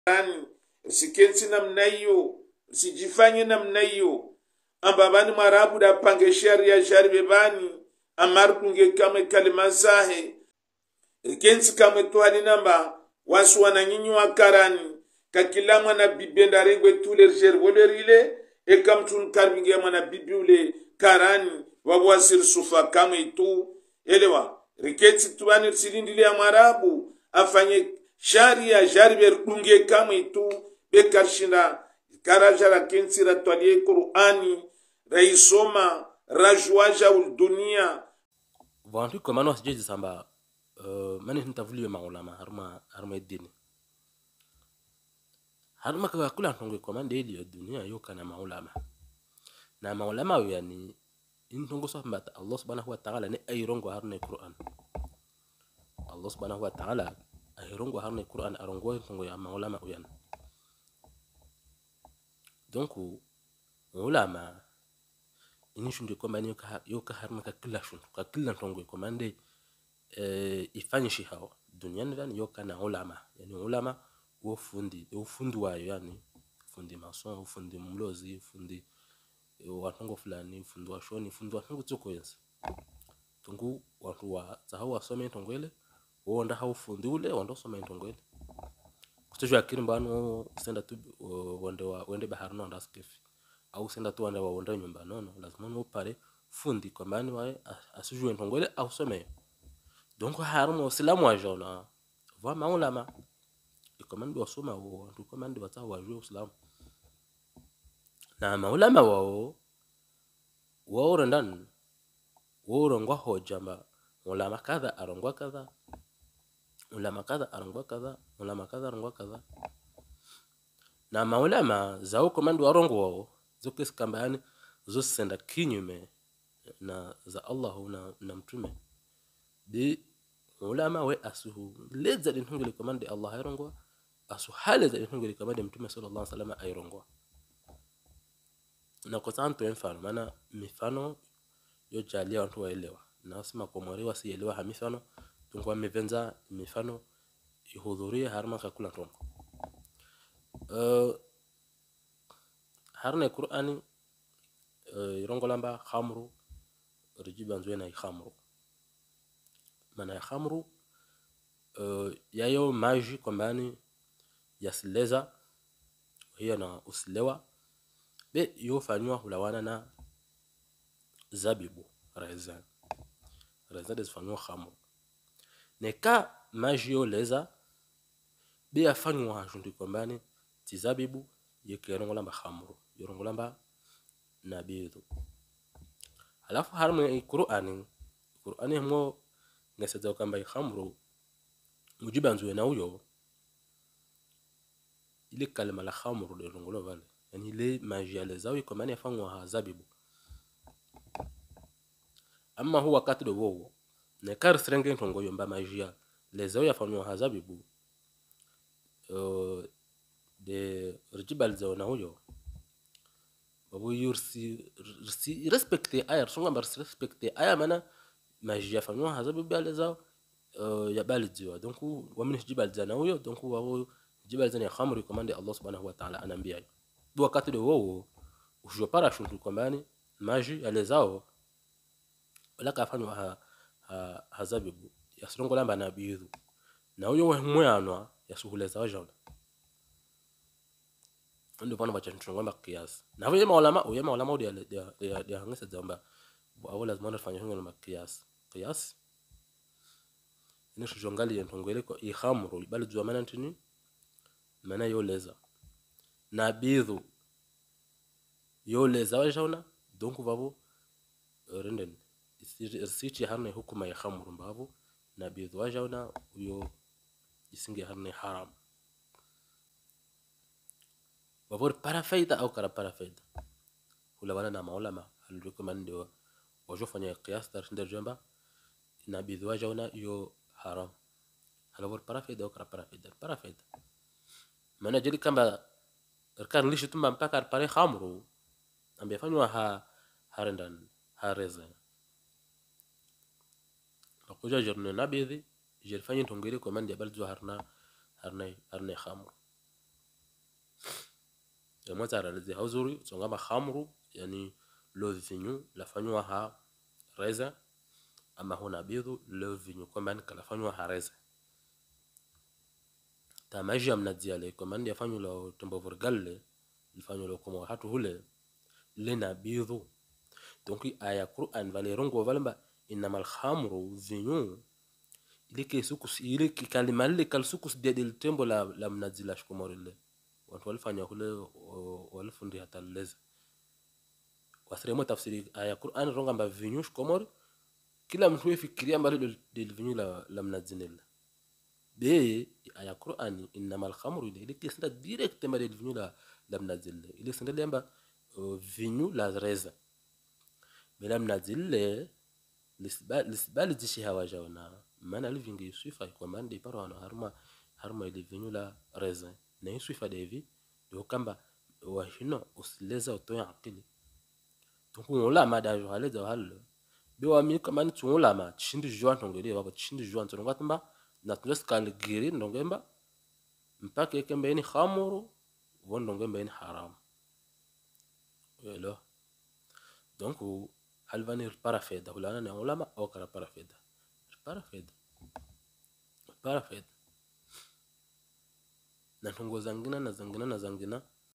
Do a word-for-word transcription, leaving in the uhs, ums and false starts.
Rani sikensi namna hiyo, sijifanye namna hiyo. Ambabani marabu da pange sharia sharibe bani amar kunge kame kalima zahe kensi kame tuwali namba wasu wananyinyi wa karani kakila mwana bibenda regwe tule jer wolerile e kamtun karbinge mwana bibiule karani wabwasir sufa kame itu elewa riketsi tuwani silindili ya marabu afanye sharia jaribe kunge kame itu bekarshinda karajara kensi ratwalie Qur'ani raisoma rajwaja dunia vantu kama no sije samba uh, mani ntavuli maulama harma harma dini harma ka kula ntongo kama ndeli ya dunia yoka na maulama na maulama yani intongo samba Allah subhanahu wa ta'ala ne ayrongo harna Qur'an Allah subhanahu wa ta'ala ayrongo harna Qur'an arongo ntongo ya maulama yani donc maulama ini shunde kwamba ni yoka yoka harma ka kila shundu ka kila ntongo komande eh ifanyishi hao duniani yani yoka na ulama yani ulama ufundi ufundi wayo yani fundi mason ufundi mlozi fundi watongo fulani ufundi wa shoni ufundi wa tungu tsoko yenza tungu watu wa zahawa wasome ntongwele wonda hau fundi ule wanda some ntongwele kutojo akiri mbano senda tu wende wa wende baharno ndaskefi au senda tu wanda waonda nyumba nono lazima no pare fundi kwa mani wae asijue ntongwele au some donc harumo islamu ajona va maulama ikomandi wasoma wao ndio komandi wata wajue islamu na maulama wao wao randan wao rongwa hojamba ulama kadha arongwa kadha ulama kadha arongwa kadha ulama kadha arongwa kadha na maulama zao komandi warongo wao zokes kambani zosenda kinyume na za Allah na, na mtume bi ulama we asuhu leza dinhungeli komandi Allah ayrongo asu haleza dinhungeli komandi mtume sallallahu alaihi wasallam ayrongo na kwa tanto mfano maana mifano yo jalia watu waelewa na usema komori wasielewa ha mifano tungwa mevenza mifano ihudhuria harma kakula tongo uh, harna Qur'ani uh, irongo lamba khamru rijiba nzwena khamru mana khamru uh, yayo maji kombani yasileza hiyo na usilewa be yofanywa hulawana na zabibu raisin raisin desfanywa khamru neka maji yo leza be afanywa jundu kombani tizabibu yekerongo lamba khamru yorongo lamba nabidu alafu harma Qur'ani Qur'ani mo ngaseza kamba khamru mujiba nzwe na uyo ile kalima la khamru de rongolo vale yani ile magia lezawi kwa maana yafanywa zabibu amma huwa wakati do wowo ne kar srenge ntongo yomba magia lezawi yafanywa zabibu uh, de rjibal zawana uyo babu yursi rsi respecte aya songa bar respecte aya mana magia yafanywa zabibu lezawi uh, ya baldziwa donc wa min jibal zana uyo donc wa jibal zana khamri komande Allah subhanahu wa ta'ala anambia do wakati do wowo ujo para shuntu kombani maji alezao wala kafanywa ha, ha hazabibu yasrongo lamba na biyu na uyo wemwanwa yasuhuleza wajona ndio bana bacha ntungo kiasi na vile maulama uye maulama udi ya ya ya hangisa zamba au lazima nafanya hunyo na kiasi kiasi ina shojongali ya ntongwele ko ikhamru bali jua maana ntini maana yoleza na bidhu yoleza wajona donc vavo renden sisi harne hukuma ya khamru mbavo na bidhu wajona uyo isinge harne haram vavo para faida au kara para faida kula wana na maulama alirekomande wajofanya qiyas dar ndar jamba na bidhu wajona yo haram halavor para faida au kara para faida para faida maana jeli kamba erkan lishu tumba mpaka pare khamru ambe fanywa ha harendan hareza akuja jorne nabidhi jerfanye tongere komande balzo harna harna harna khamru utamwaza ralizi hauzuri tsongama khamru yani lo vinyu lafanywa ha reza ama huna bidhu lo vinyu kwamba kalafanywa ha reza tamaji amnadziale komandi yafanywa lo tumbo vorgalle lifanywa lo komo hatu hule lena bidhu donc aya Qur'an valerongo valamba innamal khamru vinyu ilike sukus ilike kalima ile kalsukus dedel tembo la la mnadzila shkomorille watu walifanya kule walifundi hata leza wasremo tafsiri aya Qur'an ronga mba vinyu shkomor kila mtu yefikiria mbali del vinyu la la mnadzinilla be aya Qur'an innamal khamru ilike senda direct mbali del vinyu la la mnadzilla ile senda lemba vinyu la reza bela mnadzille lisbal lisbal dishi hawajaona maana livingi sifa kwa mande paro ana harma harma ile vinyu la reza na sifa devi ndio kamba wa hino usileza utoya akili tukungola madajo haleza halo biwa mi kama ni tungola ma chindi joan tongele baba chindi joan tonga tamba na tuskal giri ndongemba mpaka ekembe ni khamuru wondongemba ni haram welo donc hal vanir parafeda hulana na ulama au kara parafeda parafeda parafeda na tungo zangina na zangina na zangina